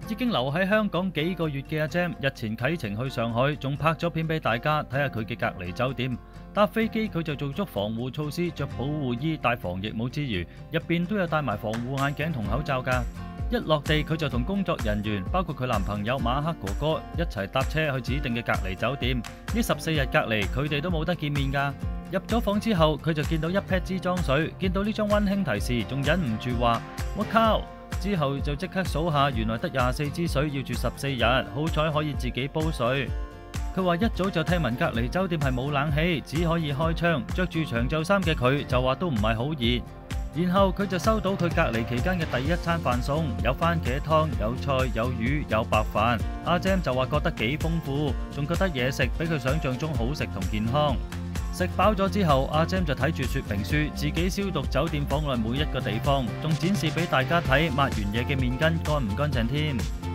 已經留喺香港幾個月嘅阿 Gem 日前啟程去上海，仲拍咗片俾大家睇下佢嘅隔離酒店。搭飛機佢就做足防護措施，着保護衣、戴防疫帽之餘，入邊都有戴埋防護眼鏡同口罩㗎。一落地佢就同工作人員，包括佢男朋友馬克哥哥一齊搭車去指定嘅隔離酒店。呢14日隔離佢哋都冇得見面㗎。入咗房之後，佢就見到一撇支裝水，見到呢張溫馨提示，仲忍唔住話：我靠！之後就即刻數下，原來得24支水要住14日，好彩可以自己煲水。佢話一早就聽聞隔離酒店係冇冷氣，只可以開窗。着住長袖衫嘅佢就話都唔係好熱。然後佢就收到佢隔離期間嘅第一餐飯餸，有番茄湯、有菜、有魚、有白飯。阿 Gem 就話覺得幾豐富，仲覺得嘢食比佢想象中好食同健康。食飽咗之後，阿 Gem 就睇住說明書，自己消毒酒店房內每一個地方，仲展示俾大家睇抹完嘢嘅面巾乾唔乾淨添。